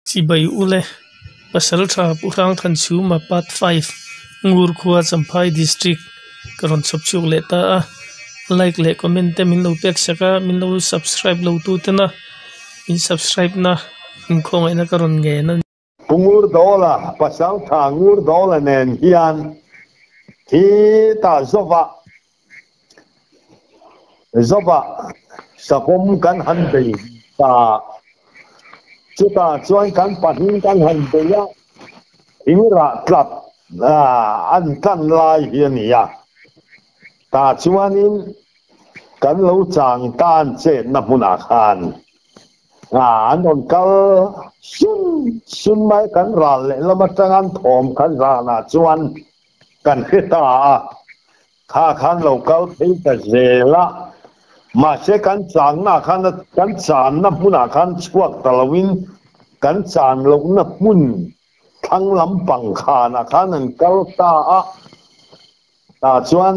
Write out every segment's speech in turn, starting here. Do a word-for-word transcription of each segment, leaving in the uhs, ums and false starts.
chỉ bay ule pasal tha purang than chu ma part five ngur khuwa champhai district karon chop chuk le ta like le comment te min lo pek saka min lo subscribe lo tu te na in subscribe na in khong ina karon nge na pungur dola pasal tha ngur dola nen hian hi ta zova zova sakom kan han be ta chuta chuan kan pahin kan han be ya ingra tlap a an kan lai hian ya ta chuanin kan lo chang tan che na huna khan à anh còn câu xuân xuân mấy cắn rà lệ là mất ăn thòm cắn rà là chuan cắn hết ta khá khăn lâu câu thấy cái gì là mà sẽ cắn chán na khăn cắn chán na muốn na khăn chuột tao win cắn chán lâu na muốn thăng lắm bằng khá na khăn anh câu ta ta chuan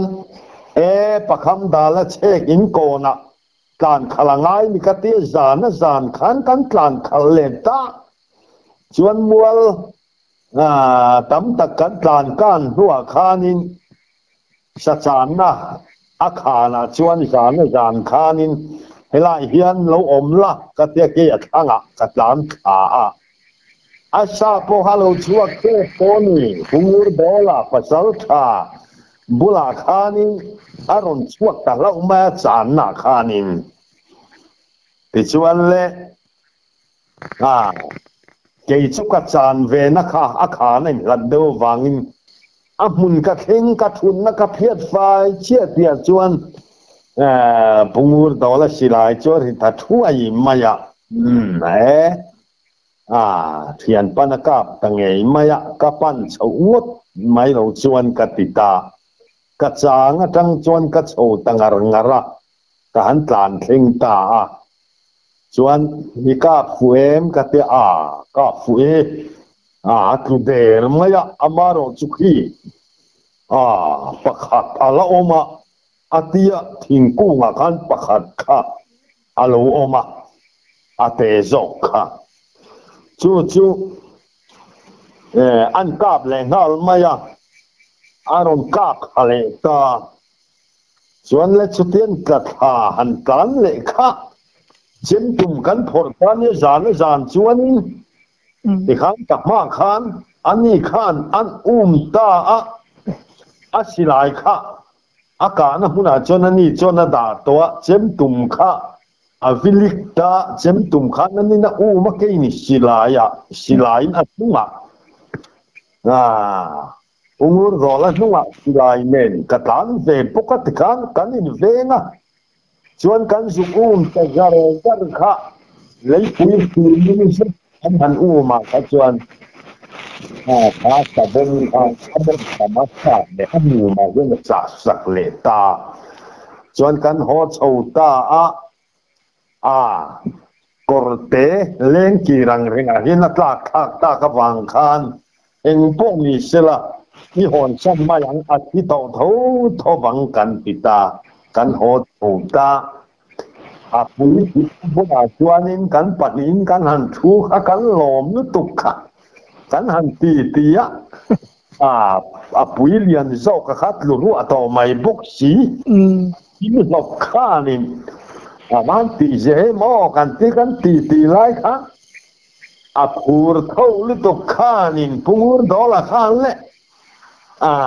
ê bác ham đà là check in cô naการขลังไงมีกติจานนะจานขันกันการขลเลตาชวนมัวอ่าตั้มตะกันการกันหัวขานินสัจานนะอาคานะชวนจานนะจานขานินเฮลัยเฮียนเราอมละกติเกียรติอ่ะกัจานขาอาชาโปฮัลโลชัวเกโปนีหุงร์ดอลาภาษาทาบุลาขานินอารมณ์ชัวแต่เราไม่จานนะขานินที่ชวนเล่อ่าเกี่ยจุกจานเวนักอาคารนี่รัดเดววังอามุนกะเข่งกะทุนนักเพียรไฟเชี่ยเตียชวนเอ่อปุ่งurดอลสิลายจวดที่ทัดหัวยิ่มายะอืมเอ๋อ่าเทียนปันกับตั้งไงมายะกับปันชาวดไม่เราชวนกติตากะจางจังชวนกะโชตังอรงระกะหันตานเข่งตาส่วนมีกาฟูเอ็มกับเตอากาฟูเออ่าคือเดรมายะอามาโรจุกีอ่าประคัดอาลาโอมาอาติยะทิงกุ้งกันประคัดค่ะอาลาโอมาอาเตจอกค่ะจู่จู่เอ่ออันกาบแรงฮัลมายะอารมณ์กาบอะไรตาส่วนเล็กสุดเทียนกระทาหันกันเลยค่ะเช่นตุ่มกันผลการเนี่ยจานจานชวนนี้ที่ข้างกับมาขานอันนี้ขานอันอุ้มตาอะอาศิลายค่ะอากาศนะหุ่นจนนี่จนดาตัวเช่นตุ่มค่ะอวิลิกตาเช่นตุ่มค่ะนั่นนี่นะอู้มาเกี่ยนี่ศิลายะศิลายนะนุ่งอ่ะอ่าอุ้งรอละนุ่งอ่ะศิลายเมนกระตันเวปกติกันกันนี่เวนะชวนกันสุกุมแต่จารจารค่ะเลยคุยคุยนี่สิอันนั้นอู้มาค่ะชวนอ่าถ้าจะเป็นอ่าถ้าเป็นธรรมชาติเนี่ยอันนี้มาเรื่องจากสักเลตาชวนกันหัวโชตาอ่ะอ่ากอร์เตเล่นกีรังเริงอะไรนักลากทักตากวังคานเอ็งพวกนี้เสละที่หอนซ้ำมาอย่างอาทิตย์เท่าเท่าทวังกันปิตากันโหดโหตาอาปุยบุญอาชวนินกันปัดนินกันหันชูกันหลอมนุตุกะกันหันตีตีอะอ่าอาปุยเรียนโซกะคัดลุรู้ต่อไม่บกสีที่มันหลอกข้านินอ่ามันตีเจมอกันตีกันตีตีไรค่ะอาปูร์เท่าลุตุข้านินพุงร์ดอลข้าเละอ่า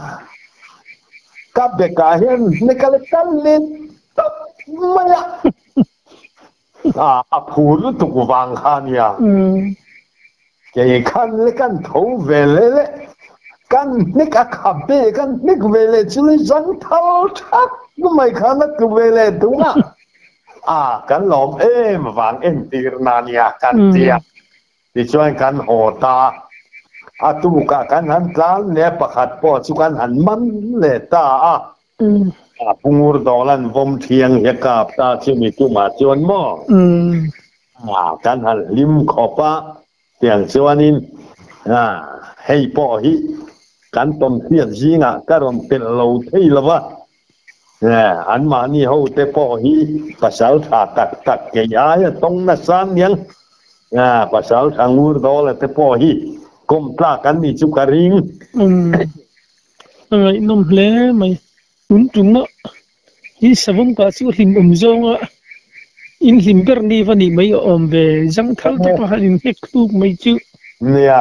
กับเด็กอาเห็นในการเล่นกันเล่นตับไม่อะอ่าอาพูดถูกวางขันยาแกขันเล่นกันทูเวลเล่กันนิกอาขับเบกันนิกเวลจุลิจังเท่าชักไม่ขันนักเวลตัวน่ะอ่ากันหลอมเอ็มวางเอ็มตีรนานียกันเตียที่ช่วยกันโหตาอาตุกะกันหันตาเนี่ยประคัดปอสุกันหันมันเลตาอ่ะอาปุงร์ดอลันวมเทียงเฮกาบตาชิมิตุมาจวนหม้ออ่ากันหันลิมขอบะเตียงชวนินอ่าให้ปอฮิกันต้นเทียนจิงอ่ะก็รวมเป็นโลที่ละวะเนี่ยอันมานี่เขาเตปอฮิภาษาถาตัดตัดเกียร์ตรงนั้นสามยัง à pasal angur dole te po hi kom tla kan ni chu karing um ngai nom hle mai tun tun na hi savum ka chu him um zonga in him ber ni vani mai om ve jang thal te pa halin hek tu mai chu nia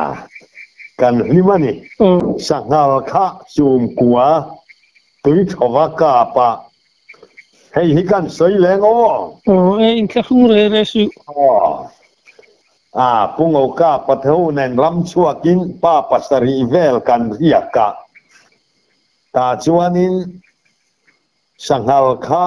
kan himani oh sangal kha chum kwa tui thowa ka pa hei hi kan soi leng o oh e in kha khung re re su oh à pung o ka patheu nen lam chuakin pa pasari vel kan riaka ta chuanin sangal kha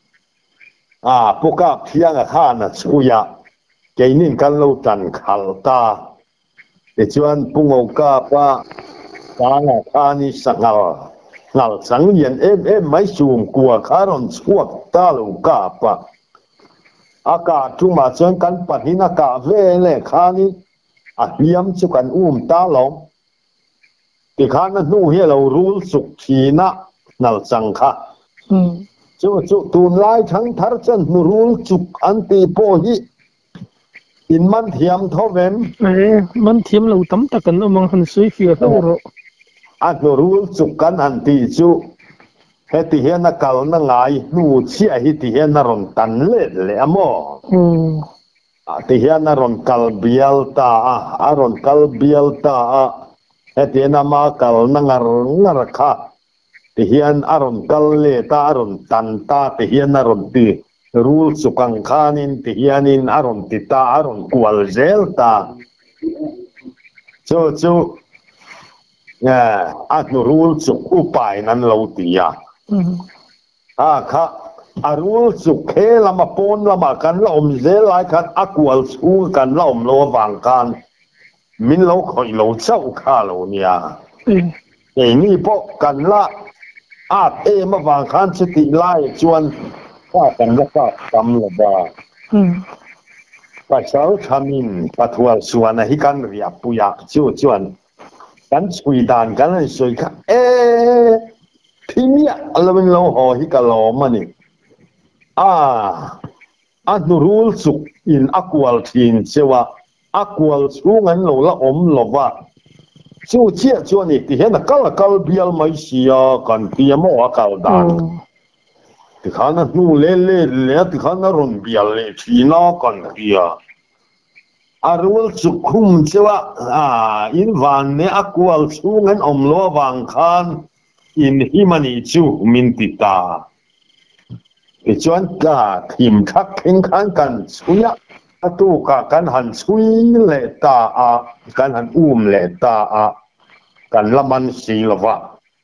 à puka phianga kha na chuya keinin kan lo tan khal ta te chuan pung o ka pa ta nga kha ni sangal ngal sang yen em em mai sum kwa kharon chuak ta lo ka pa aka tuma chuan kan pahin aka ve le kha ni a hiam chu kan um ta long ti kha na nu hi lo rul suk thina nal chang kha um chu chu tun lai thang thar chan nu rul chuk an ti po hi in man thiam thovem e man thiam lo tam ta kan amang han sui fia lo ro a nu rul chuk kan an ti chu heti hian na kal na ngai nu chi a hi ti hian na ron tan le le amo um ti hian na ron kal bial ta a ron kal bial ta a heti na ma kal na ngar ngar kha ti hian aron kal le ta aron tan ta ti hian na ron ti rul sukang khanin ti hianin aron ti ta aron kwal zel ta chu chu ya at nu rul suk upai nan lo ti ya um a kha a rul suk khe lama pon lama kan la om zel lai khan akwal chu kan la om lo wang kan min lo khoi lo chau kha lo nia e ei ni po kan la at e ma wang khan chu ti lai chuan ka kan la ka kam la ba um pasal khamin pathual suana hi kan ria puya chu chuan kan chui dan kan ai soi kha e phimia alamin lo ho hi ka lo mani a a nu rul suk in akwal thin chewa akwal chungan lo la om lova chu chia chuan ni ti hena kal kal bial mai sia kan ti mo akal dan oh ti khana nu le le le ti khana ron bial le thina kan ria arul chukhum chewa a in van ne akwal chungan om lo wang khan in himani chu min ti ta ti chuan ka thim khak kheng khan kan chuya atu ka kan han chui le ta a kan han um le ta a kan laman si lova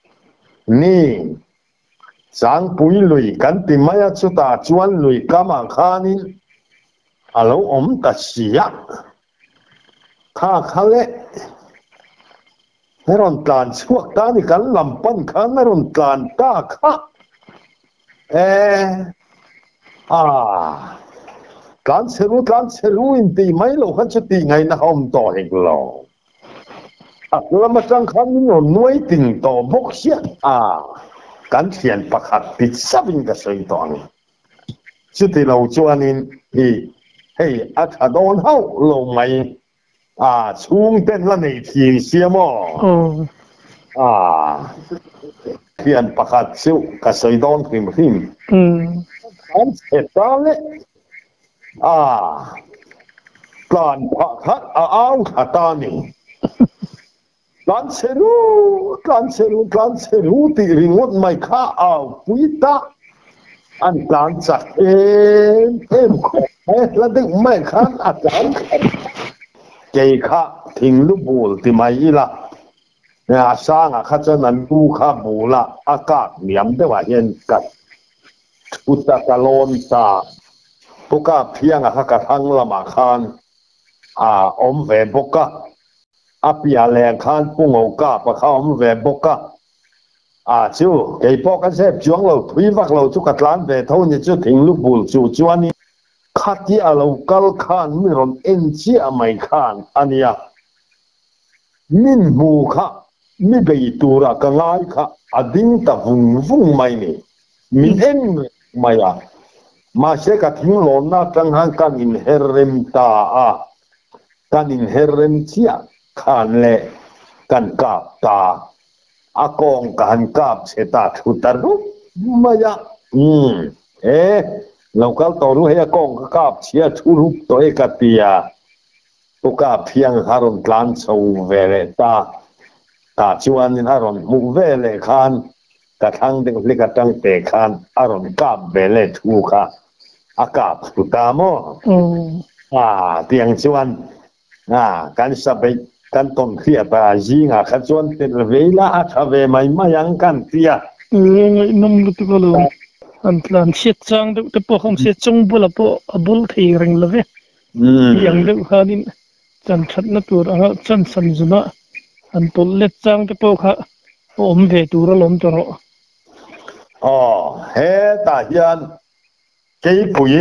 ni sang pui lui kan ti maya chu ta chuan lui kama khanin alo om ta sia kha khale heron tlan chuak ta ni kan lampan khan heron tlan ta kha e a kan seru kan seru in ti mai lo khan chu ti ngai na hom to hek lo a lama chang khan ni no nuai ting to bok sia a kan thian pakhat ti sabin ka soi to ni chu ti lo chuanin hi hei a thadon hau lo mai à chung tên là này thiền xiêm mò oh à thiền pakhat siêu cả sợi đón phim phim um anh sẽ ta lệ à plan pakhat à áo thà ta nè plan seru plan seru plan seru ti ringot mai kha áo quý ta anh plan chặt em em em là đừng mai khan à plan cây kha thình lúc bùn thì mày là nhà sang à khát cho nên tu kha bù là à cả niệm để mà hiện cắt út ta cả lon ta bốc cả phiang à khát thăng là mà khan à ôm về bốc cả à bia lẹng khan bung ngô cả bà khao ôm về bốc cả à chú cây bốc cái xếp chuông lâu thủy vác lâu chú cắt lan về thâu như chú thình lúc bùn chú chú anh khát gì à lâu kal khan mi ron en chi à mày khan anh ya min mu kha mi bei tura ka ngai kha ading ta vung vung mai ni min en mai à mà sẽ cả thing lon na tang han kan in herrem ta à กันอินเฮเรนเซียขันเละกันกาบตาอากงกันกาบเสตาทุตารุมายะอืมเอ๊ะเราก็ต่อรู้ให้อากงกาบเชียทุรุปตัวเอกตียตุกาเพียงฮารอนกลานสูเวเลตาตาชวนนินฮารอนมุเวเลขันกระทั่งเด็กเล็กกระทั่งเตะขันฮารอนกาบเวเลทุกะอากาบตุตามออ่าเตียงชวนอ่ากันสบายกันต้นเขียบอาจีงาขจวนเตลเวลาอาคาเวไม่มายังกันเตียเออน้ำลุตกลงอันหลังเสียจังเด็กเด็กพวกเขาเสียจังบุลปะบุลที่เริงเลยยังเด็กเขาดินจันทัดนัตัวอ่ะจันสันจุนะอันตุลเล็ดจังเด็กพวกเขาอมเวตูระลมตัวอ๋อเฮตายันเกี่ยปุย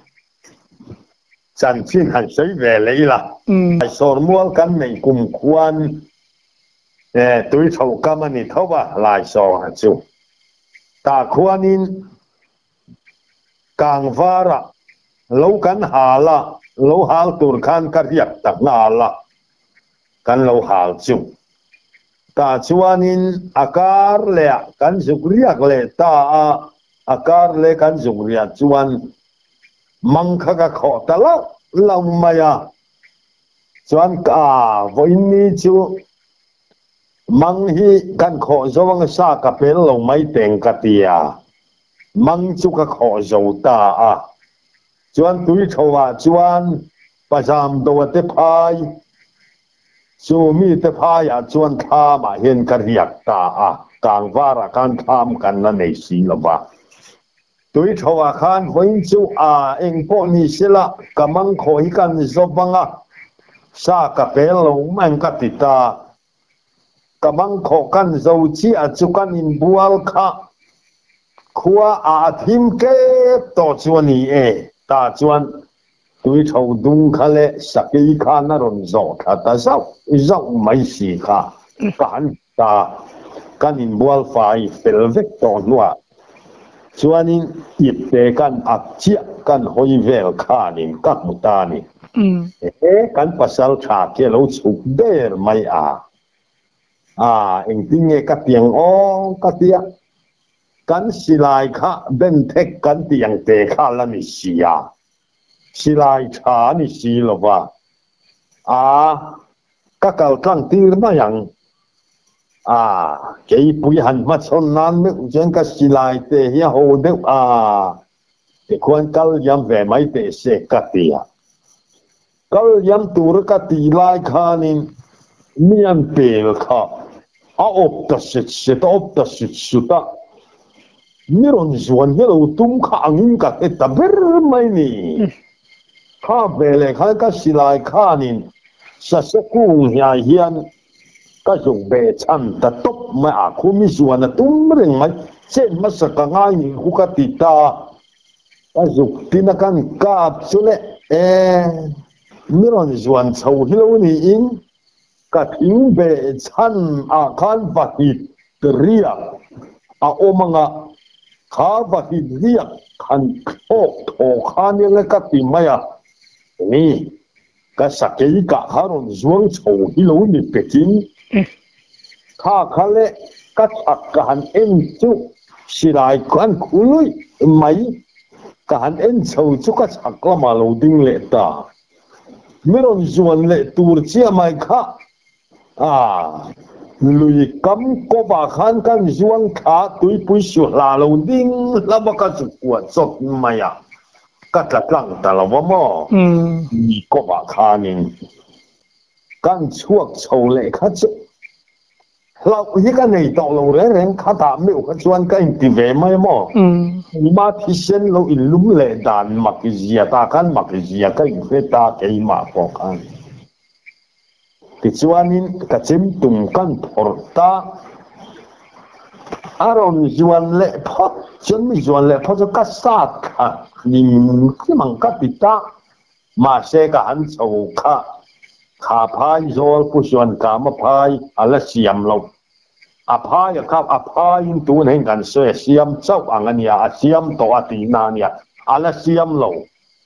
จันทินหันใช้เวเลยล่ะไอสอร์มัวกันในกลุ่มควันเอ่อตุยเท่ากันมันนี่เท่าว่าลายสองหันจูตาควันินกางฟ้าระลูกันหาละลูหาตุรกันกระเรียกตักนาละกันลูหาจูตาชวนินอากาศเละกันสุกเรียกเละตาอากาศเละกันสุกเรียกชวนมังคะกะขอตะละเราไม่ยาชวนกาวันนี้จูมังฮีกันขอจวังซากะเป็นเราไม่เต็งกะเตียมังจุกะขอจวตาอ่ะชวนตุยชวาชวนประจำตัวเตพายสูมีเตพายอ่ะชวนทามาเห็นกะเรียกตาอ่ะกลางวาระการทำกันนั่นในสีละวะตุยชวาขันวันจูอาเองพวกนี้สิละกำมังขอให้กันจบังอ่ะซากะเป็นเราไม่กติตากำลังขอกันเจ้าที่อาจุกันอินบัวลค่ะขัวอาทิมเก็บต่อชวนนี้เอตาชวนตุยชาวดุงเขาเละสักยี่ขานรอนโจข้าตาเจ้าเจ้าไม่สีค่ะกันตากันอินบัวลไฟเฟลเวกตอนว่าชวนนี้อิบเตกันอักเจียกันหอยเวลข้านินกักมุตานีเอ๊กันภาษาชาเกลูสุกเดอร์ไม่อาอ่าเองที่เงกัดเตียงอ๋อกัดเตียกันสิลายข้าเบนเทคกันเตียงเตะข้าละนิสิยาสิลายชานิสิลวะอ่าก็เก่าตั้งตีมาอย่างอ่าเกี่ยปุยหันมาชนนั้นไม่อุจจก็สิลายเตะเฮียโหเดวอ่าเด็กคนกัลยำแหวไม่เตะเสกกัดเตียกัลยำตัวกัดตีลายข้านิมีอันเปลค่ะอาอบตัดสิทธิ์อบตัดสิทธิ์สุดามีรอนจวนเฮลตุ้มข้างินกับเอตเบอร์ไม่นี่ข้าเบลข้าก็สิลายข้านินสัสกุงเฮียเฮียนก็จงเบชันแต่ตบไม่อาคุมิจวนตุ้มเรื่องไม่เช่นมาสักง่ายหุกติตาก็จงที่นักการกาบสุเลเอมีรอนจวนชาวฮิโลนี่อิงก็ทิ้งเบชันอาคารบัหิตเรียกอาโอมังะข้าบัหิตเรียกขันโคกโถข้านี่เลยก็ติมายะนี่ก็สักยี่กะฮารอนจวงชาวฮิโลนี่เป็จินข้าเขาเละก็ชักกันเอ็นจุสิไลกันคุยไม่กันเอ็นชาวจุก็ชักละมาลูดิ้งเลตามีรอนจวนเลตูร์เชียไม่ข้าอ่าลุยกำกบขันกันจวงขาตุยปุยสุลาลูดิ้งแล้วมันก็จะปวดสดไม่อะก็จะกลั่งแต่ละว่ามั่งมีกบขานิงกันช่วงโชว์เละข้าจะเราอีกอันในตอกเราเรื่องข้าถามไม่อุกชวนกันที่เวไม่มั่งมาที่เส้นเราอิลุมเละด่านมักจีตากันมักจีกันเฟตาเกี่ยมาพอกันที่ชวนนี้ก็จิมตุ่มกันพอร์ตาอารมณ์ชวนเละพอจนไม่ชวนเละพอจะกัดสัตว์ค่ะนี่ที่มันกัดติดตามาเสกหันโชค่ะข้าพายโจลผู้ชวนกามาพายอะไรเสียมเราอาพายครับอาพายตัวนี้กันเสียเสียมเจ้าอังเนียเสียมตัวตีนาเนี่ยอะไรเสียมเรา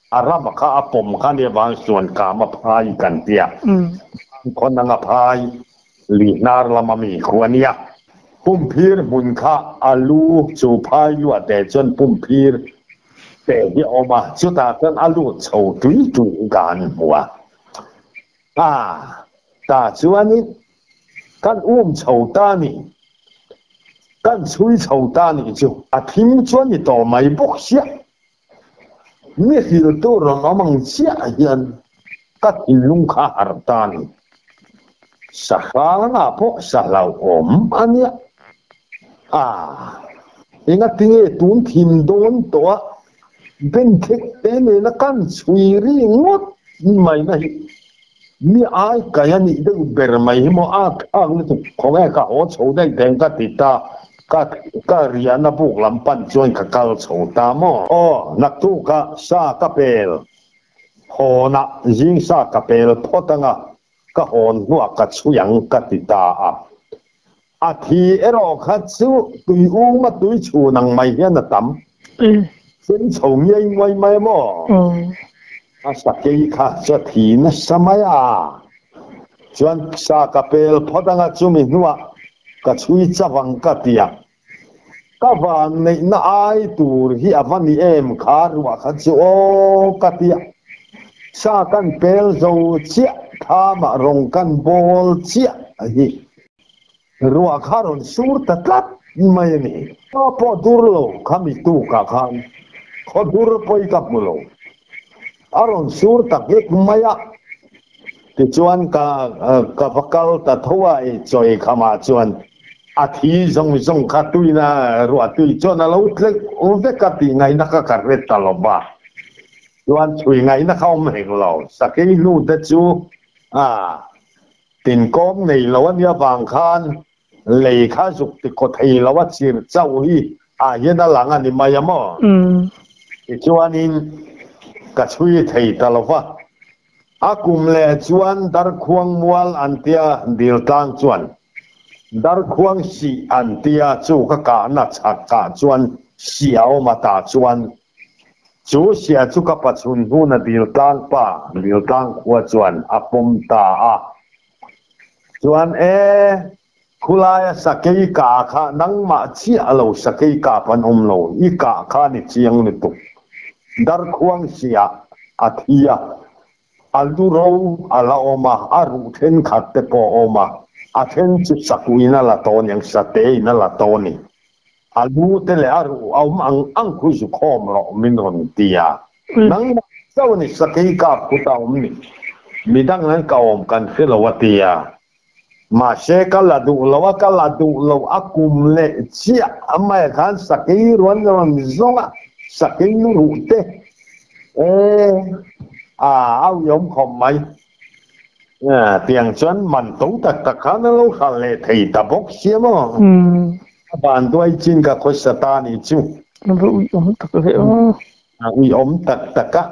อารามข้าปมข้าเนี่ยบางส่วนกามาพายกันเตียคนนั่งพายลีนาร์ละมามีขวเนียปุ่มพีร์บุญข้าอาลูจูพายอยู่แต่จนปุ่มพีร์แต่ที่ออกมาจุดตากันอาลูโฉตุยตุยกันหัวอ่าแต่ส่วนนี้กันอุ้มโฉตานี่กันช่วยโฉตานี่จูอาทิมจวนนี่ต่อไม่บุกเสียนี่คือตัวเราน้องมังเสียยันกัดลุงข้าหารตานี่สักครั้งอ่ะพวกสลาวอมอันเนี้ยอ่าเองก็ทิ้งตุนทิมโดนตัวเป็นเทคเต็มเลยนะกันช่วยรีงดไม่นะมีไอ้กันยันนี่เด็กเบอร์ไม่หมออาข้างนี่ถูกของแม่ก็โอ้โฉได้แดงก็ติดตาก็ก็เรียนนะพวกลำปันจวนกับการโฉตามอ๋อนักทุกข์ซากเปลหอนะยิงซากเปลพอตั้งอ่ะก็หอนหัวกัดช่วยงกัดติดตาอ่ะอาทีเอรอคัดสู้ตุยอุ้งมาตุยชูนังไม่เห็นนะตั้มเส้นชงยังไม่ไม่หมออาสักยี่ข้าจะทีนะสมัยอ่ะจวนซากเปลพอตั้งอ่ะจุมิหัวก็ช่วยจะวังกัดยาก็วันในน่าไอตูร์ที่อวันนี้เอ็มขาร์ว่าขัดโอกัดยาซากันเปลโจเชียทามารงกันบอลเชียฮีรัวคารอนสูร์ตัดลับไม่เนี่ยพอดูโลคามิตูกักขันขอดูรไปกับมุโลอารอนสูร์ตักเอกไม่อะที่จวนกับกับพักกัลตัดหัวไอ้จอยขมาจวนอาทิตย์ส่งส่งขัดตุยนะรัวตุยจวนเราอุดเล็กอุดเล็กกัดที่ไงนักการเรตตลบะจวนช่วยไงนักเขาไม่เห็นเราสักแค่นู้นแต่จูอ่าตินก้มในเราวันนี้บางคันเลยข้าสุกติดกดให้เราว่าชีร์เจ้าฮีอ่าเย็นหลังอันนี้มายังมั้งจวนนี้ก็ช่วยให้ตลอดว่าอากุมเลจวนดาร์ควงมัวลอันเตียดิลตังจวนดาร์ควงสีอันเตียจูก็การนัดชักกาจวนเสียวมาตาจวนจูเสียจูก็ปัจจุบันดิลตังป่าดิลตังขวจวนอาปมตาอาจวนเอคุลายสักกี่กาข้านังมาเชียเราสักกี่กาพันอมโลอีกาข้านี่เชียงนี่ตุดาร์ควงเสียอาทิยาอัลดูโรอัลออมาอารุเทนขัดเตปออมาอาเทนจุดสักุยนั่นละตอนยังสเตย์นั่นละตอนนี้อัลดูเตเลอารุเอามังอังคุยคอมรอมินรอนตียานังเจ้านี่สักกี่กับกุตาอมนี่มีดังนั้นก็อมกันคือละวัตียามาเชกัลดูละวะกัลดูละอากุมเลเชียอเมริกันสักกี่รวนรวนซงะสักกี่นูรุเตเออ่าเอายมคอมไหมเนี่ยเตียงจนมันตุ้งตักตะขันแล้วเขาเลยที่ตะบกเสียมั้งบ้านด้วยจินกับคนสตาร์นี่จู่มันรู้ยมตักเลยอ๋ออุ้ยอมตักตะกะ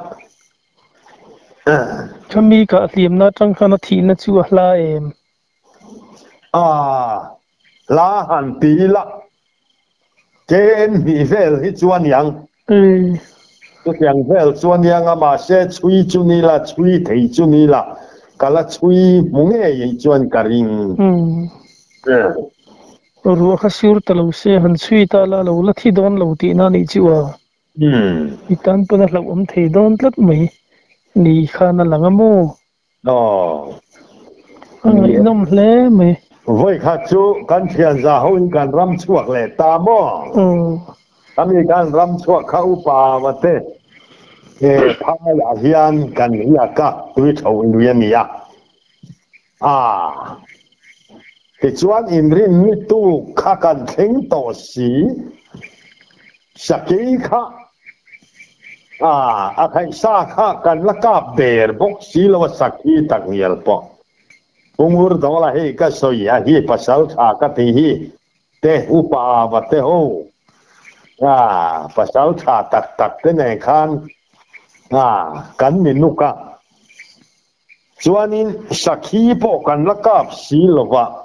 ถ้ามีกะเทียมนะจังขนาดที่นั่นจู่ลาเอ็มอ่าลาหันตีละเจนมีเวลที่จวนยังเออก็อย่างเวลส่วนยังอามาเสช่วยจุนี่ละช่วยที่จุนี่ละก็ละช่วยมุงเอ๋ยจวนกริงอืมเออรู้ว่าสูร์ตเราเสียหันช่วยตาละเราละที่โดนเราตีนั่นนี่จิวะอืมอีตันปนเราอมที่โดนลัดไหมนี่ข้านั่นหลังโม่อ๋ออันนี้น้องเล่ไหมไว้ข้าจูกันเทียนจะหุ่นกันรำชั่วเลยตามอ่ะอืมถ้ามีการรำชั่วเข้าป่ามาเตะเออพายาเฮียนกันเฮียกะตุยเขาอินเวียนียอ่าที่ชวนอินรินมิตูข้ากันเข่งต่อสีสักกี่ข้าอ่าอะไรซาข้ากันละกาเบร์บกสีลวสักกี่ตักเงียลปะปุงอุรดอละเฮก็สอยอะฮีภาษาชาก็ที่ฮีเตอุปาวัตเตโฮอ่าภาษาชาตักตักเตเนคันอ่ากันมินุกะจวนนี้สักขี้พอกันละกับสีลวะ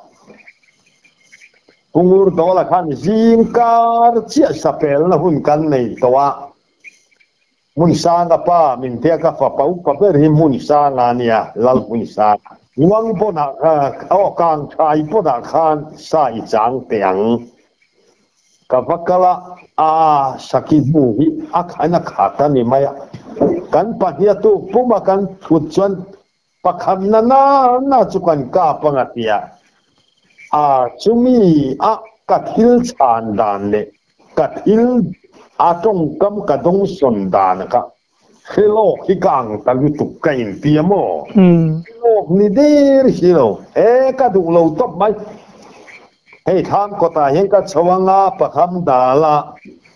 ปุงอุรดอละคันจิงการเชียสเปลนะหุ่นกันในตัว mun sang apa min te ka fa pau pa per hi mun sang ania lal mun sang nuang po na o kang thai po na khan sai chang teang ka vakala a sakibu hi akhana khata ni maya kan pa hi tu puma kan thut chuan pakham na na na chu kan ka pangatia a chumi a kathil chan dan le kathil atong kam kadong son dan ka hello hi kang talu tu kain tiamo hm hello ni der hello e ka du lo top mai hei tham ko ta hen ka chawanga pakham dala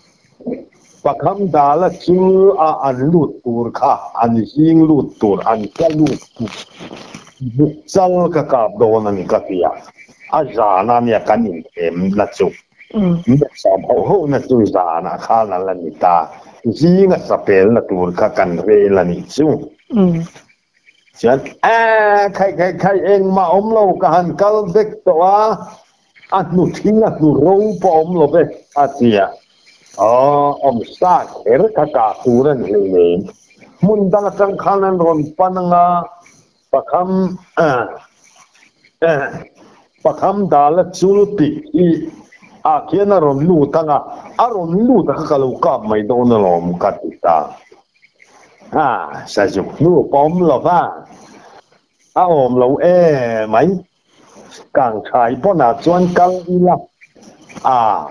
pakham dala chu a an lut tur kha an hing lut tur an ka lut bu chal ka ka do na ni ka tia a za na ni ka ni em na chu hm sa ho ho na chu za na kha na la ni ta ji nga sa pel na tur ka kan re la ni chu hm chan a khai khai khai eng ma om lo ka han kal bek to a anh nu thinh anh nu râu bom lo be atia oh om sa er ka ka turan hele mun dang tang khanan ron pananga pakham eh eh pakham dal chul pi i a kiana ron lu tanga a ron lu ta ka lo ka mai do na lom ka ta ha sa ju nu bom lo ba a om lo e mai càng khai bỏ na chuan căng đi la à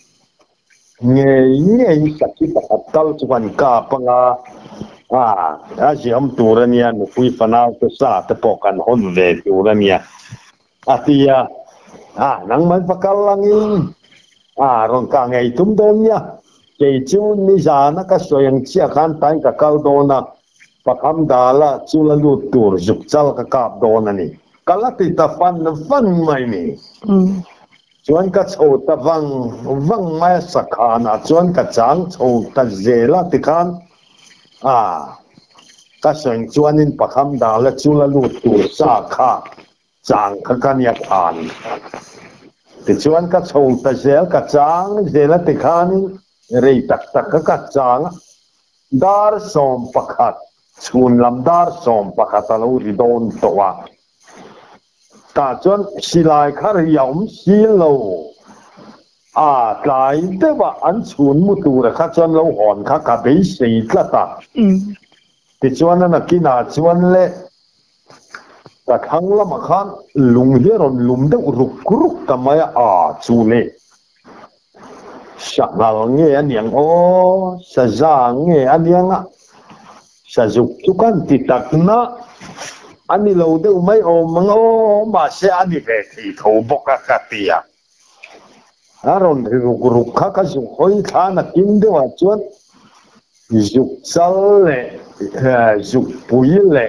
nghe nghe sạch chỉ bắt đầu chuan cả panga à à chỉ am tu ra nia nu pui fanao to sa te pokan hon ve tu ra nia à tia à nang man pakal langin à rong ka ngai tum don nia ke chu ni za na ka soyang chia kan tai ka kal do na pakham dala chula lu tur juk chal ka kap do na ni kalati ta fan fan mai ni chuan ka chho ta wang wang mai sakhana chuan ka chang chho ta zela ti khan a ka seng chuan in pakham da la chula lu tu sa kha chang ka kan ya khan ti chuan ka chho ta zel ka chang zela ti khan rei tak tak ka ka chang dar som pakhat chun lam dar som pakhat lo ri don to wa ta chuan silai khar yom silo a tlai te ba an chun mu tu ra kha chuan lo hon kha ka be sei tla ta ti chuan na kina chuan le ta khang la ma khan lung he ron lum de ruk ruk ta mai a chu le sha na nge aniang o sa za nge aniang a sa juk tu kan ti tak na anh lâu đó mấy ông mà ô mà sẽ anh đi về thì thầu bốc cả cả tia, à rồi thì rục rục khác cái dụng khối thà là kinh đó mà chuột, dục sal lệ, dục bùi lệ,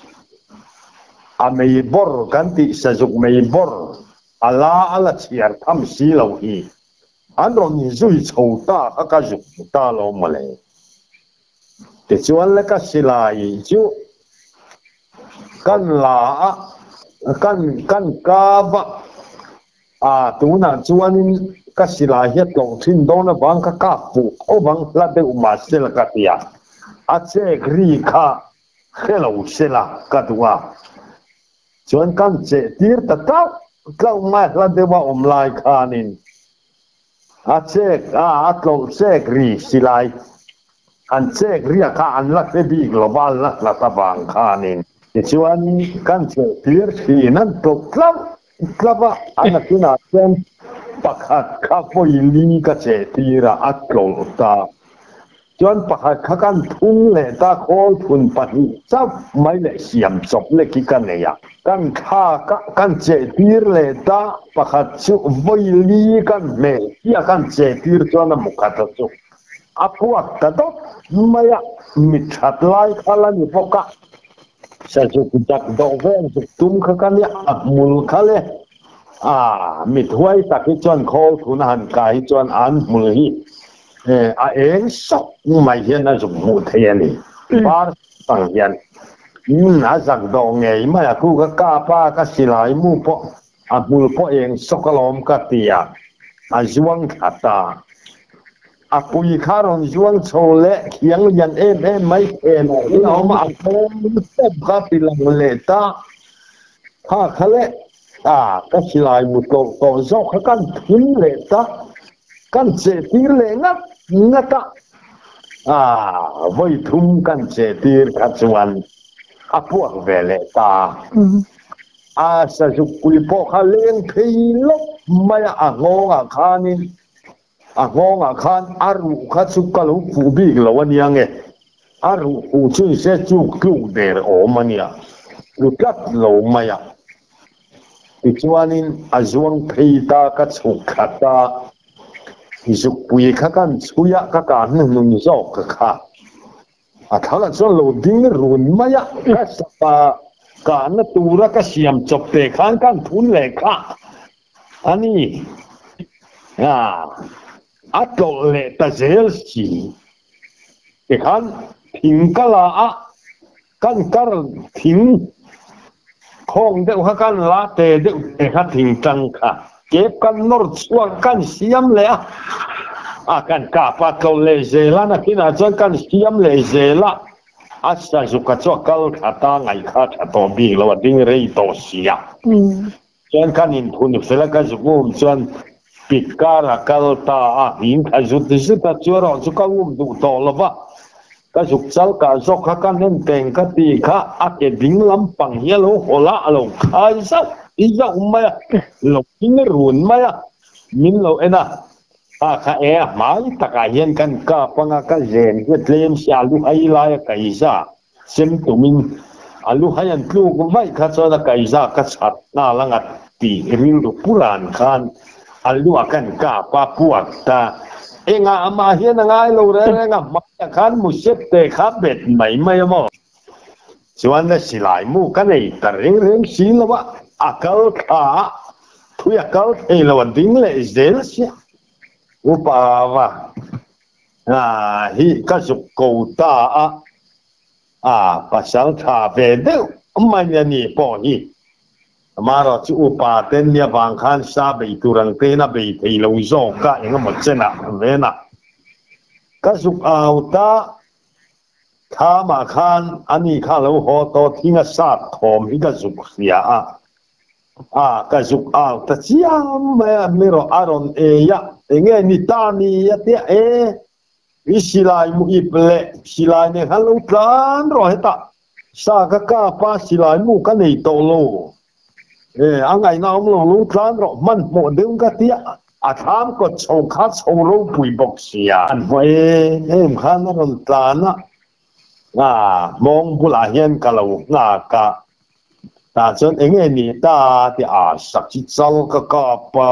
à mấy bor cái tí sử dụng mấy bor, à la à la chiar tham si lâu hi, anh rồi thì duy châu ta các cái dục ta lâu mà lệ, thì chuột là cái gì lại chú kan la kan kan ka ba a tu na chuanin ka sila hiat lo thin do na bang ka ka pu o bang la de uma se la ka tia a che gri kha hello se la ka tuwa chuan kan che tir ta ta tlau mai la de wa om lai khanin a che a a tlo che gri silai an che gri kha an la te bi global la la ta bang khanin chuan kan che clear thi nan to klau klava ana kina chen pakhat kha poi li ka che tira atlo ta chuan pakhat kha kan thung le ta khol thun pahi chap mai le siam chop le ki kan ne ya kan kha ka kan che tir le ta pakhat chu voi li kan me ya kan che tir chuan mu kha ta chu apuak ta dot maya mi that lai khala ni poka sa juk jak do ven juk tum kha kan ya akmul khale à mit huai ta ki chuan khol thun han kai chuan an mul hi eh a eng sok mai hian na juk mu the ni par tang hian nin a jak do ngei ma ya ku ka ka pa ka silai mu po a mul po eng sok lom ka tia a juang khata à bùi khá rồi xuống sầu lệ khiến nhận em em mấy em nó mà không tiếp khá bị lòng lệ ta ha khá lệ à cái gì lại một câu câu dốc khá căn thím lệ ta căn chế tí lệ ngắt ngắt ta à với thum căn chế tí khá chuan à buộc về lệ ta à sa dục quỷ bộ khá lên khi lúc mày à ngô à khá nên à ngô à khá à rủ khá chúc cả lúc phụ bị lâu anh nghe à rủ phụ chú sẽ chú cứu để ổn mà nhỉ lúc cắt lâu mày à thì cho nên à zuang phi ta các chục khát ta dục quỷ khá căn chú ya các cái nó nung dọc các khá à thằng là cho lâu đinh run mày à các sa cả nó tu ra cái xiêm chụp để khán căn thun lệ khá anh đi à át lộ lệ ta dễ gì để khán thỉnh cái là à căn cái thỉnh không để khá căn lá tê để để khá thỉnh trăng khá kẹp căn nốt xua căn xiêm lệ à căn cả phát lộ lệ dễ là na khi nào cho căn xiêm lệ dễ là à sa dục cái cho cái khá ta ngày khá ta tổ bị là đinh rây tổ xia cho nên căn in thun phải là cái dục um cho pikara kalta a hin azut zita chura chuka um du to lova ka juk chal ka zok kha kan nen teng ka ti kha a ke ding lam pang hialo hola lo khai sa i ya umma lo king run ma ya min lo ena a kha e mai ta ka hian kan ka panga ka zen ke tlem sia lu ai la ka isa sem tu min alu hayan tlu ko mai kha chona ka isa ka chat na langa ti rin lu puran khan alu akan ka pa puak ta enga ama hian ngai lo re nga ma khan mu set te kha bet mai mai mo chuan na silai mu ka nei ta reng reng si lawa akal kha thu akal thei lawa ding le zel sia upa wa a hi ka su ko ta a a pasal tha ve de mai ni po hi mà rồi chú bà tên nhà vàng khan sa bị tu răng tên na bị thì lâu rồi cả những cái một chân à về na cái dục ảo ta khá mà khan anh ấy khá lâu họ to thì nó sát thòm cái dục xia à à cái dục ảo ta chỉ mà mình rồi aron e ya nghe ni ta ni ya tia e cái silai mu iple silai này khá lâu tan rồi ta sa cái cá pa silai mu cái này to lâu ê anh ngày nào ông long lung tran rồi mình một đứa cái tia à tham có châu khát châu râu bùi bọc xìa anh vậy em khăn nó còn tran á à mong bù lại hiện cả lâu ngà cả ta chân anh em ni ta thì à sắc chỉ châu cái cái pa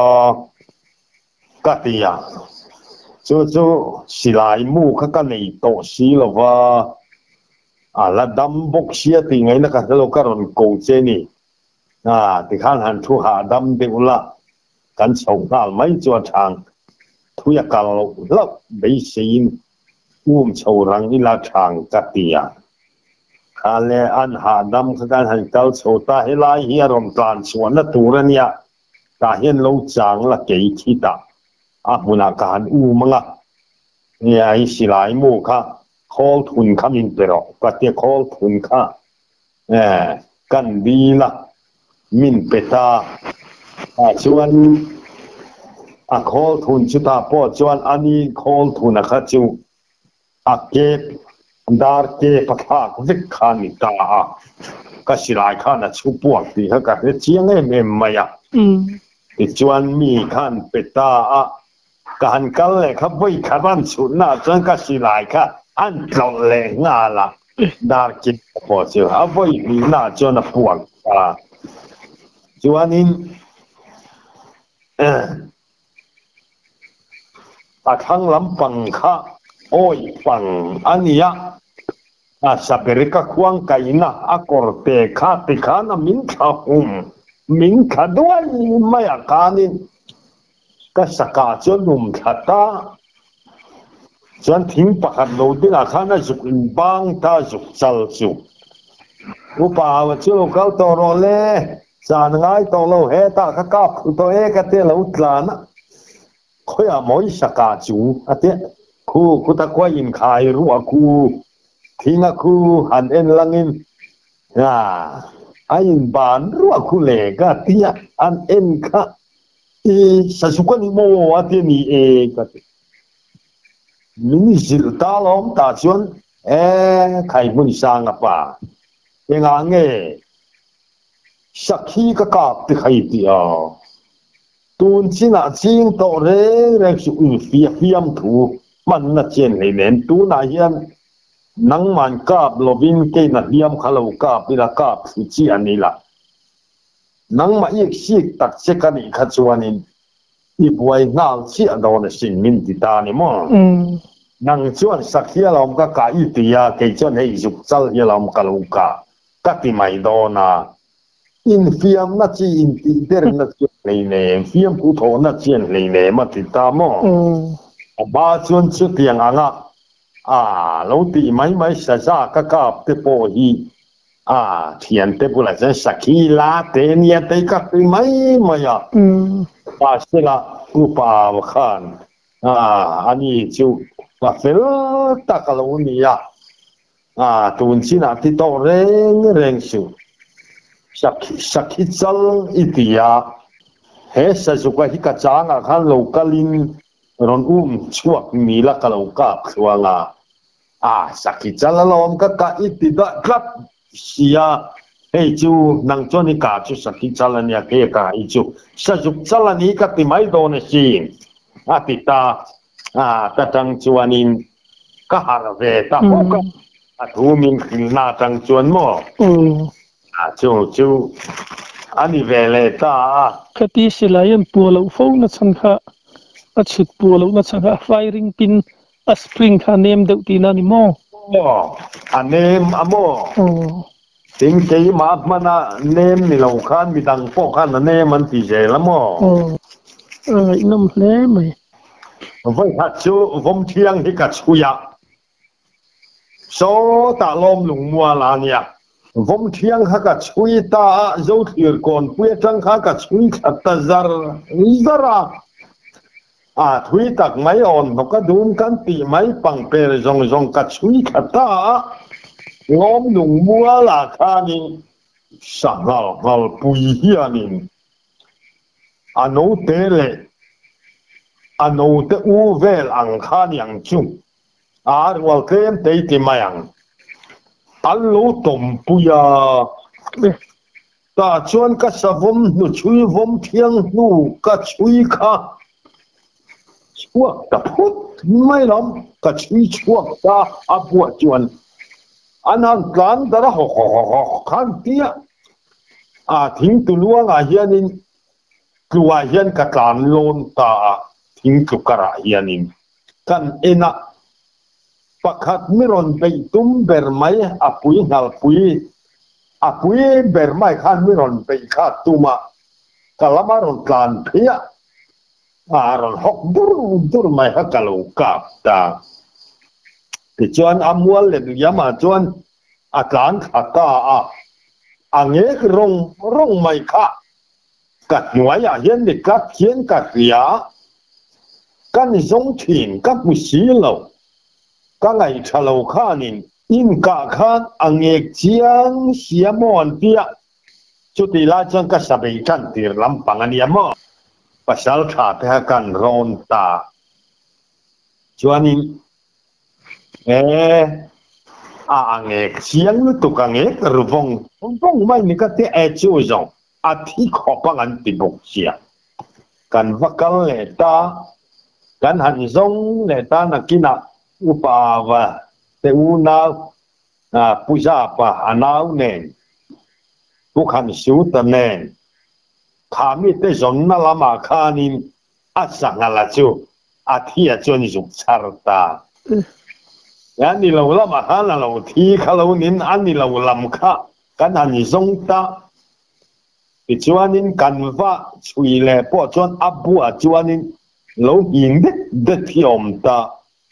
cái tia cho cho xì lại mu cái cái này tổ xì lo va à là đâm bọc xìa thì ngày nó cái lâu cái rồi cầu trên này à thì khán hành thu hạ đâm đều là cảnh sống nào mấy chỗ thang thu ya cầu lấp bị xin um sầu răng đi là thang cắt tia khá lẽ ăn hạ đâm cái cảnh hành cầu sầu ta hay lại hiền rom tan xuân là tu ra nia ta hiền lâu chang là kỹ chi ta à muốn là cảnh um mà nia ấy xí lại mua khá call thun khăm in pero cái tia call thun khá eh cảnh đi là min peta à chuan à call thun chu ta po chuan ani call thun a kha chu a ke dar ke patha vik khan ni ta a ka silai khan a chu puak ti ha ka he chiang em em maya um ti chuan mi khan peta a ka han kal le kha voi kha ban chu na chuan ka silai kha an tlong le nga la dar ke po chu a voi mi na chuan a puak a cho nên à thằng lắm bằng khá ôi bằng anh ya à sắp tới các quang cái na à còn để khá thì khá na mình khá hùng mình khá đuôi mà ya khá nên cái sắc cả cho nôm khá ta cho anh thím bạc hạt lâu đi là khá na dục bang ta dục sal dục u pa cho lo cao to rồi le sa ngay to lâu hết ta các cặp to hết cái tiền lâu tlan á khối à mỗi sắc cả chú à thế คูคุตะควายินขายรัวคูทิ้งคูหันเอ็นลังอินอ่าอายินบานรัวคูเล่ก็เตียอันเอ็นค่ะอีสัสุกันโมว่าที่นี่เองก็มินิสิลตาล้อมตาชวนเอ๊ใครมุนสร้างอ่ะป่ะยังไงสักทีก็กลับที่ใครที่อ่ะตูนชินาจิงโตเร่เร่สุนฟิยฟิยมถูมันน่าเจนเลยเนี่ยตูนอาเฮียนนังมันกลับโลวินเกนัดเดียมขลุ่กลับปีละกลับสุจีอันนี้ละนังมาอีกสิกตัดเชกันอีกขจวนินอีบวยงาเชียโดนสิ่งมินติตานี่มั้งนังชวนสักเฮียเราก็กาอีตียาเกจวนให้จุกจัลเฮียเรากลุ่กะกัติไม่โดนาอินฟิยมนัดจีอินติเดอร์นัดจีเลยเนี่ยฟิยมกุโธนัดจีเลยเนี่ยมาติตามั้งบาชวนชุดเตียงอ่างอ่าเราตีไม่ไม่สะจ้าก็กลับเตปโฮีอ่าเทียนเตปุละจะสักทีละเตเนียเตกับไม่ไม่อ่ะปาสละอุปาวขันอ่าอันนี้จูว่าเฟลตักเราเนี่ยอ่าตุนชินาที่โตเร่งเร่งสูสักสักทีจัลอิติยาเฮสสุกะฮิกะจางอ่ะขันโลกาลินรอนอุ้มช่วงนี้ละก็เรากับช่วงอ่ะอ่าสักทีจัลลอมก็กะอิติดะครับเสียเฮ้ยจูนังจวนิกาจูสักทีจัลเนี่ยเกะกะอีจูสักจุดจัลนี้ก็ติไม่โดนสิอาติตาอ่าตะจังจวนินก็หาเวตาพวกก็อาทูมินขึ้นหน้าจังจวนมั่วอ่าจูจูอันนี้เวเลตาคดีสิลายันปัวเราฟ้องนัดสังฆะอัดชุดปัวเรานัดสังฆะไฟริงปินอัสปริงคาเนมเดวตีนานิโมอ๋ออันเนมอะโมสิงเกยมามันอะเนมนี่เราขันมีดังพวกขันเนมมันตีเจละโมเอออิน้ำเล่ไหมไว้ขัดชูผมเที่ยงที่กัดชูยะโซตาลมหลงมัวลานี่ยผมเที่ยงฮักชุยตาเจ้าที่ก่อนเพื่อจังฮักชุยขัดตาซาร์ซาร์อ่าทุยตักไม่อ่อนนกกระดุมกันตีไม่ปังเปรย์จงจงกัดชุยขัดตางอมหนุ่มมัวลาคานิสังกัลกัลปุยเฮียนินอันโนเตเลอันโนเตอูเวลอังคานิยังจุอาร์วัลเคมเตติมายังอัลโลตมปุยาตาชวนกัสวมนุชุยวมเทียงนูกัชุยข้าชั่วตะพุดไม่ล้มกัชุยชั่วตาอับวจวนอันนั้นการดาราหอกหอกขันเตียอาทิ้งตัวล่วงอาเฮียนินกลัวเฮียนกัการโลนตาทิ้งตุกระเฮียนินกันเอ็นะปักขัดมิรอนไปตุ้มเบอร์ไม่อปุยหัลปุยอปุยเบอร์ไม่ขันมิรอนไปขัดตุมากะละมารอนการเพียอารอนหกดุรดุรไม่ฮักกะลูกับตาที่จวนอมัวเล็ดยามาจวนอาการขัดตาอ่ะอังเอกรงรงไม่ค่ะกัดหน่วยอ่ะเห็นเด็กกัดเขียนกัดยากันจงถิ่นกับมุสีเหล่าก็ไงชะโลข้านินอินกะขานอังเอกเจียงเสียมอนเปียจุดที่ลาจังก็สบายกันที่ลำปังอันนี้มั้งภาษาขาดให้กันร้อนตาชวนนี้เอออังเอกเสียงลุตุกังเอกรูปงวงไม่นี่ก็ที่เอจูจงอาทิขอปังอันติบุกเสียกันวักกันเลตากันหันจงเลตานักกินาอุปาวะเตอูนาอ่าปุจาปะอนาวเนนทุกขันสูตเนนขามิเตจนนาลามาคานินอัศงาลาจูอาทิยจนิจุชาร์ตาอันนี้เราละมาหาเราที่เขาเรานินอันนี้เราลำค่ากันหันจงตาปิจวันินกันว่าช่วยเล่ปอจวนอับบัวจวนินเราหินเด็ดเด็ดที่อมตา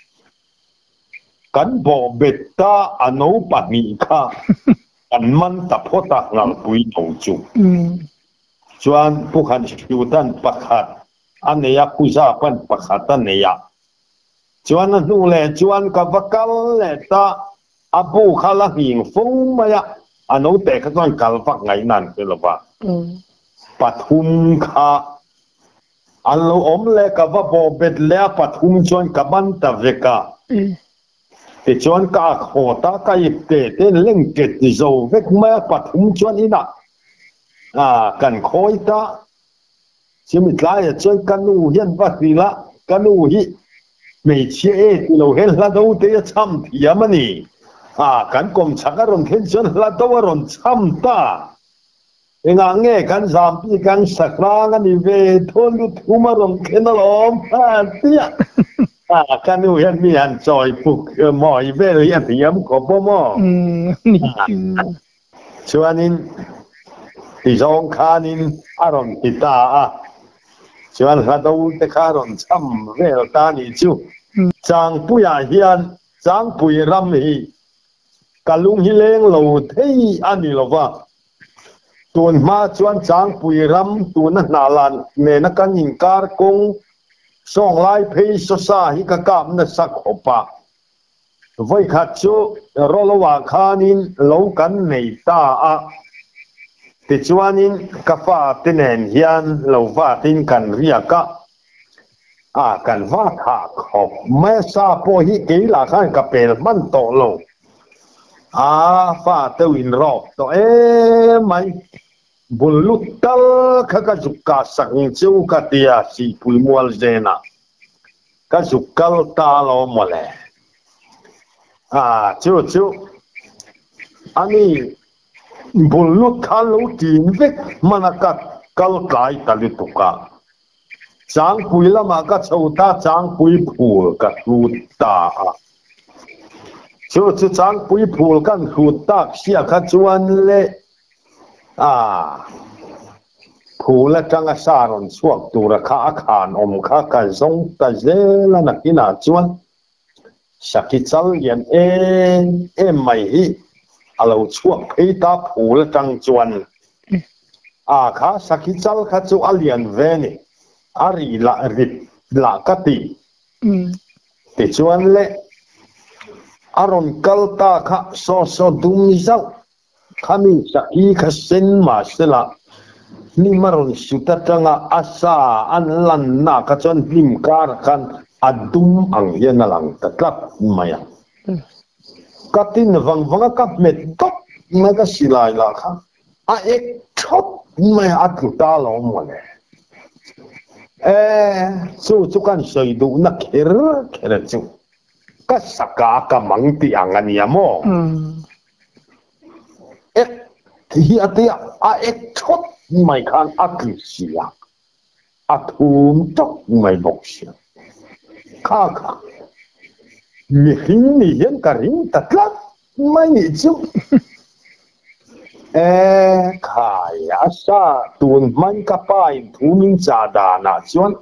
กันบอกเบ็ดตาอนุปนิกากันมันตะพตะงัลปุยหงจุจวนผู้ขันชิวตันประคัดอันเนียผู้ชาปันประคัดตันเนีย chuan a nu le chuan ka vakal le ta abu khala hing fung maya ano te ka chuan kal vak ngai nan ke lova pathum kha alo om le ka va bo bet le pathum chuan ka ban ta veka te chuan ka khota ka ip te te leng ke ti zo vek ma pathum chuan ina à cần khối ta chỉ mình lại chơi canu hiền vật gì lá canu hi mấy chế thì lâu hết là đâu để chăm thì mà nè à cần cùng chắc cái rồi thiên chân là đâu rồi chăm ta nghe nghe cần giảm đi cần sạc ra cái gì về thôi lúc thu mà rồi cái nó lom à tiếc à canu hiền mi hiền trời phục mọi về rồi hiền thì em có bao mò cho nên thì dòng khá nín à rồng thì ta à cho nên là đâu để khá rồng chăm về ta ní chú chẳng bùi à hiền chẳng bùi râm hi cả lung hi lên lầu thấy anh đi lầu va tuần ma chuan chẳng bùi râm tuần nà lan nè nó căn nhìn car công song lai pay so sa hi cả cảm nó sắc hộp bạc với khát chú rồi lo wa khá nín lâu căn này ta à thì chuanin ka fa tenen hian lo va tin kan ria ka a kan va tha khop me sa po hi ke la khan ka pel man to lo a fa te win ro to e mai bul lut tal kha ka zukka sang chu ka tia si pui mual zena ka zukkal ta lo mole a chu chu ani bulut kalau tin vek manakat kal kai talituka chang pui lama ka chauta chang pui phul ka tuta chu chu chang pui phul kan tuta sia kha chuan le a phula tanga saron suak tura kha khan om kha ka zong ta zela nakina chuan sakichal yan en em mai hi alo chuak phei ta phul tang chuan a kha sakhi chal kha chu alian ve ni ari la rit la kati te chuan le aron kalta kha so so dum zau khami sakhi kha sen ma sela ni maron suta tanga asa an lan na ka chuan lim kar khan adum ang hian lang tatlap maya katin vang vanga kap met top naga silai la kha a ek thop mai atu ta lo mo le e chu chu kan soi du na kher kher chu ka saka ka mang ti angania mo ek hi atia a ek thop mai khan akri sia athum tok mai bok sia kha kha mi hin ni yen karin tatlat mai ni chu e khaya sa tun man ka pai thumin cha da na chuan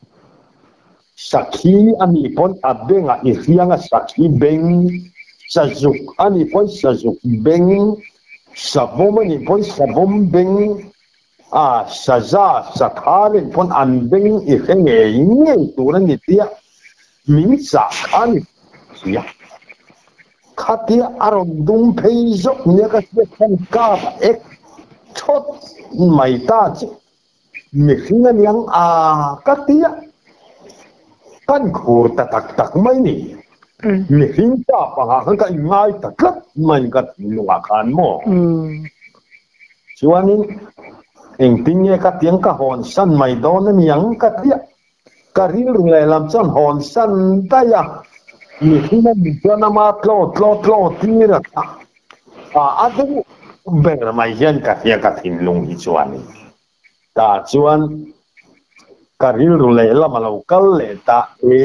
sakhi ani pon abenga i hianga sakhi beng sajuk ani pon sajuk beng savom ani pon savom beng a saza sakharin pon an beng i henge nge turan ni tia min sa khani sia khatia aron dum phei zok nya ka khan ka ek thot mai ta chi mi khina yang a katia kan khur ta tak tak mai ni mi khin ta pa ha ka ngai ta klap mai ka lunga khan mo chuanin eng tinge ka tiang ka hon san mai don ni yang katia ka ril le lam chan hon san ta ya mi khina mi chana ma tlo tlo tlo tira a adu ber mai hian ka hia ka thin lung hi chuan ta chuan karil rule la malo kal le ta e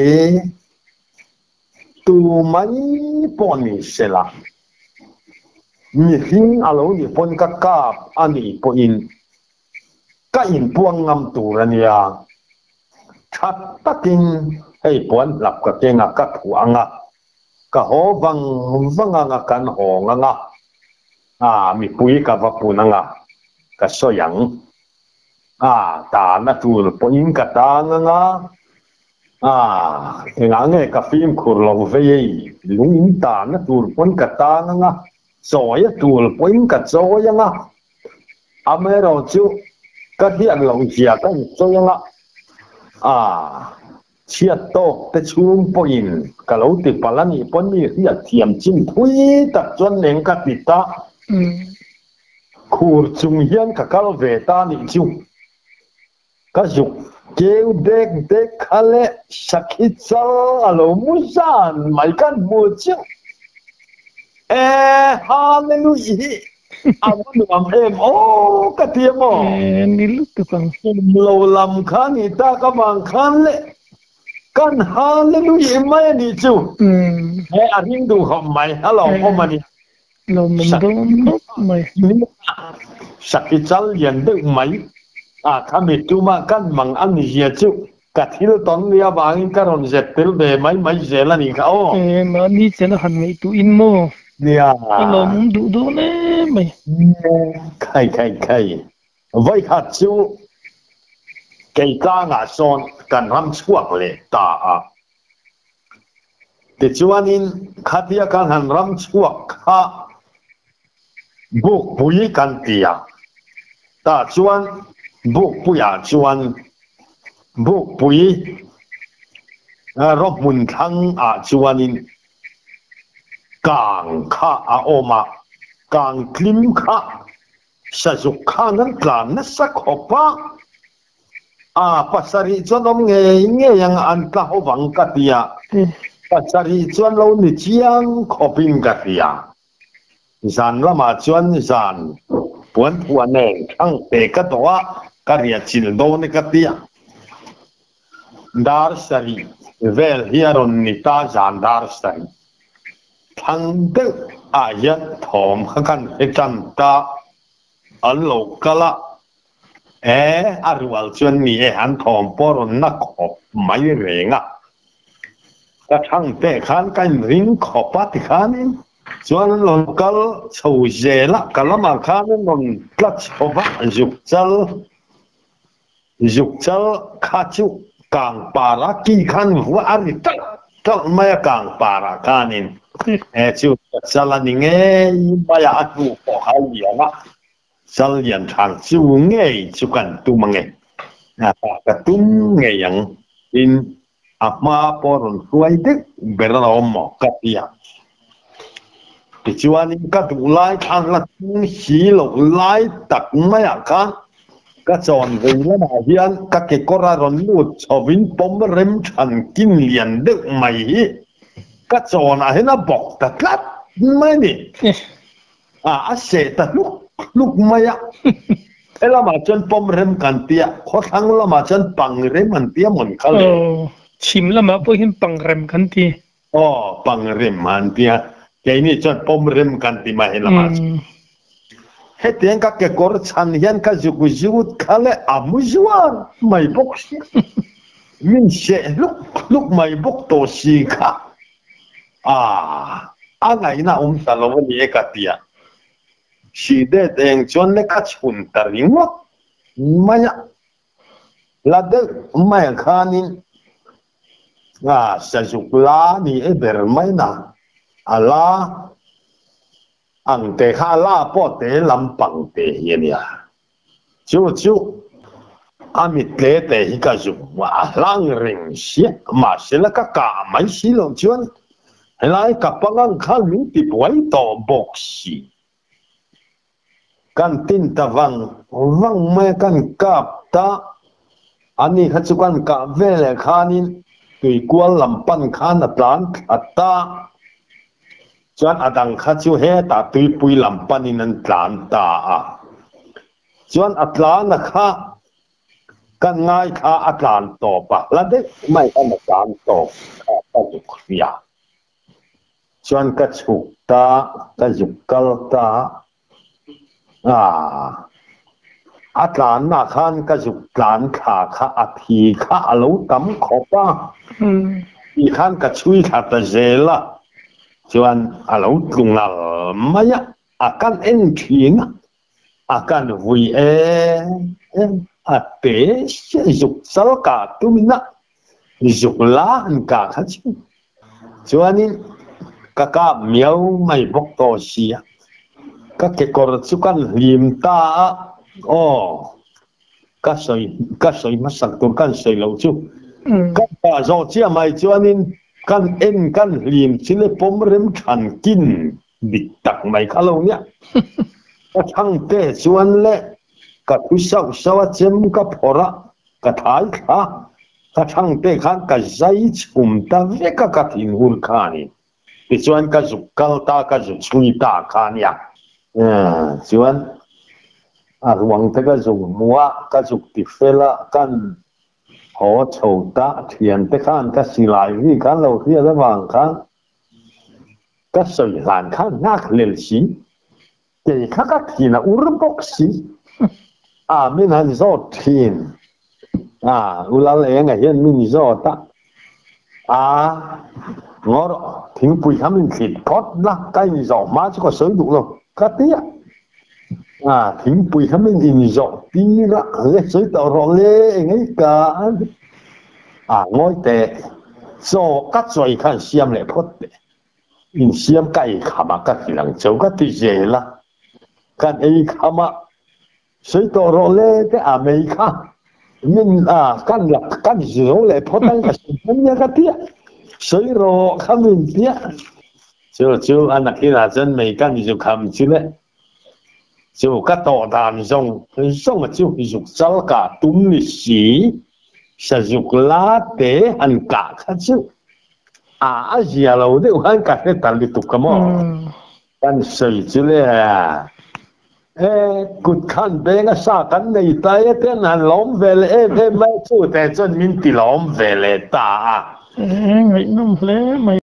tu mai poni sela mi hin alo ni pon ka kap ani po in ka in puang ngam turania that takin hei puan lap ka kenga ka thu anga ka ho wang wanga nga kan ho nga a mi pui ka va punanga ka soyang à ta na tu po in ka ta nga à ngã nghe cà phê khur lòng về lung in ta na tur pon cả ta nga soi tur pon cả soi nga amero chu cái điện lòng chia cái soi nga à chia to te chum poin ka lo ti palani pon ni ria thiam chin thui ta chon leng ka ti ta khur chung hian ka kal ve ta ni chu ka dục kêu dek dek khale sakit sal alo musan mai kan mu chu e hallelujah amun am em o ka tiamo ni lu tu kang lo lam khan ni ta ka mang khan le kan hallelujah mai ni chu e aring du hom mai alo ko mani lo mum do mai sakit sal yen de mai à kami cuma kan mang an dia chu kathil ton lia bangin karon zetel be mai mai zela ni ka o e ma ni chen han mei tu in mo nia lo mum du do ne mai kai kai kai vai khat chu kai ka nga son kan ram chuak le ta a te chuanin khatia kan han ram chuak kha buk pui kan tia ta chuan buk puya chuan buk pui rob mun thang a chuanin kang kha a oma kang klim kha sa juk kha nan tlan na sa khopa a pasari chonom nge nge yang an tla howang ka tia pasari chuan lo ni chiang khopin ka tia zan lama chuan zan puan puan neng thang te ka towa karya chil do ne ka tia dar sari vel hiaron ni ta zan dar sari thang de ayat thom khan etan ta an lo kala e arwal chuan ni e han thom poron na khop mai renga ka thang te khan kan ring khopa ti khanin chuan lon kal chho zela kalama khan non tlat hova juk chal juk chal kha chu kang para ki khan wa ari ta ta maya kang para khanin e chu chala ni nge maya atu ko halia na chal yan thang chu nge chu kan tu mange na ka tum nge yang in ama poron huai de berano mo kapia ti chuanin ka tu lai thang la hi lo lai tak maya khan ka chon vei la na hian ka ke kora ron lut chowin pom rem than kin lian de mai hi ka chon a hena bok ta tlat mai ni a a se ta luk luk maya ela ma chen pom rem kan tia kho thang la ma chen pang rem an tia mon khal chim la ma po hin pang rem kan ti o pang rem man tia ke ni chen pom rem kan ti ma hela ma he tiang ka ke kor chan hian ka jugu jugut khale amujuan mai bok si min se luk luk mai bok to si kha a angai na um talo ni e ka tia si de deng chon le ka chun taringo maya la de mai khanin nga sa jukla ni e ber mai na ala ang te kha la po te lam pang te hian ya chu chu amit le te hi ka ju wa lang ring si ma se la ka ka mai si lo chuan helai ka pangang khal min ti puai to bok si kan tin ta wang wang me kan kap ta ani kha chu kan ka vele khanin tui kwal lam pan khan a plan atta chuan adang kha chu he ta tui pui lam panin an tlan ta a chuan atlan a kha kan ngai kha atlan to pa la de mai kan tlan to ka chu khia chuan ka chuk ta ka juk kal ta a atlan na khan ka juk tlan kha kha athi kha alo tam khopa i khan ka chui kha ta zela chuan alo tlungal maya akan en thing akan vui e a pe juk sal ka tumina dục lá anh cả khát chứ cho nên các cá miêu mày bốc to xì các cái cột chú căn liềm ta ô các sợi các sợi mắt sắc tôi các sợi lâu chú các bà gió chia mày cho nên căn em căn liềm chỉ là bom rem khăn kín bị tắc mày khá lâu nhá các thằng tê cho anh lệ các thứ sau sau chém các phora các thái khá các thằng tê khá các dây chùm ta với các các hình hồn khá này để cho anh các dục cao ta các dục suy ta khá nhá à cho anh à ruộng thế các dục mua các dục tịch phê la căn họ chầu ta thiền thế khá các xì lại vì khá lâu khi đã vàng khá các sợi làn khá ngạc lên xí thì khá các thì là ur bốc xí à mình hành do thiền à u la lẽ ngày hiện mình do ta à ngõ thính bùi khá mình thịt pot là cái gì rõ má chứ có sới đủ rồi các tía à thính bùi khá mình in rõ tí ra lấy sới tàu rõ lê ngay cả à ngồi tệ do các rồi khăn xiêm lệ pot in xiêm cái khá mà các thì lăng châu các tí dễ là kan ei khama soi to ro le te a mei kha min a kan la kan zo le photang ka sim ya ka tia soi ro khamin tia chu chu anakina chen mei kan ju kham chu le chu ka to dan zong zong ma chu ju chal ka tum ni si sa ju la te an ka kha chu a a zia lo de han ka te tal di tu ka mo kan soi chu le ê cụt khăn bé nga sa cắn này tay cái này lõm về lệ em em mấy chú tại chân mình thì lõm về lệ ta ê ngày năm lẽ mày